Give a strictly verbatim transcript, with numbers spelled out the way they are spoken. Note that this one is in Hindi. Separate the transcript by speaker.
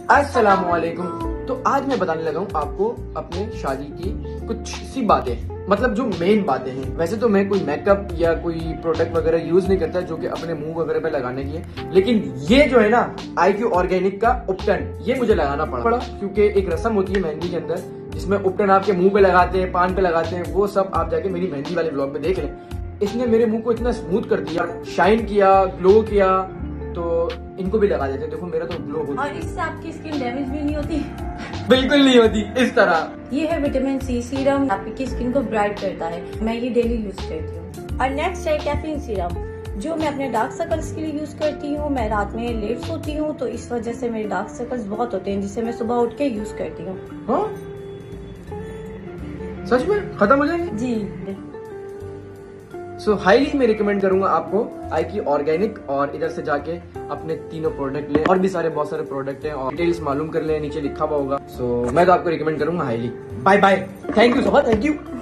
Speaker 1: अस्सलामुअलैकुम। तो आज मैं बताने लगा हूँ आपको अपने शादी की कुछ सी बातें, मतलब जो मेन बातें हैं। वैसे तो मैं कोई मेकअप या कोई प्रोडक्ट वगैरह यूज नहीं करता जो कि अपने मुंह वगैरह पे लगाने की है, लेकिन ये जो है ना आईक्यू ऑर्गेनिक का उपटन, ये मुझे लगाना पड़ा पड़ा क्योंकि एक रस्म होती है मेहंदी के अंदर जिसमें उपटन आपके मुंह पे लगाते हैं, पान पे लगाते हैं। वो सब आप जाके मेरी मेहंदी वाले ब्लॉग में देख लें। इसने मेरे मुंह को इतना स्मूथ कर दिया, शाइन किया, ग्लो किया, तो इनको भी लगा देते। देखो मेरा तो ग्लो होता है
Speaker 2: और इससे आपकी स्किन डैमेज भी नहीं होती।
Speaker 1: बिल्कुल नहीं होती इस तरह।
Speaker 2: ये है विटामिन सी सीरम, आपकी स्किन को ब्राइट करता है। मैं ये डेली यूज करती हूँ। और नेक्स्ट है कैफीन सीरम, जो मैं अपने डार्क सर्कल्स के लिए यूज करती हूँ। मैं रात में लेट सोती हूँ तो इस वजह से मेरे डार्क सर्कल्स बहुत होते हैं, जिसे मैं सुबह उठ के यूज करती हूँ।
Speaker 1: हाँ? सच में खत्म हो जाएंगे
Speaker 2: जी।
Speaker 1: सो हाईली मैं रिकमेंड करूंगा आपको आईक्यू ऑर्गेनिक, और इधर से जाके अपने तीनों प्रोडक्ट ले। और भी सारे बहुत सारे प्रोडक्ट हैं और डिटेल्स मालूम कर ले, नीचे लिखा हुआ होगा। सो so, मैं तो आपको रिकमेंड करूंगा highly. Bye bye, thank you so much, thank you.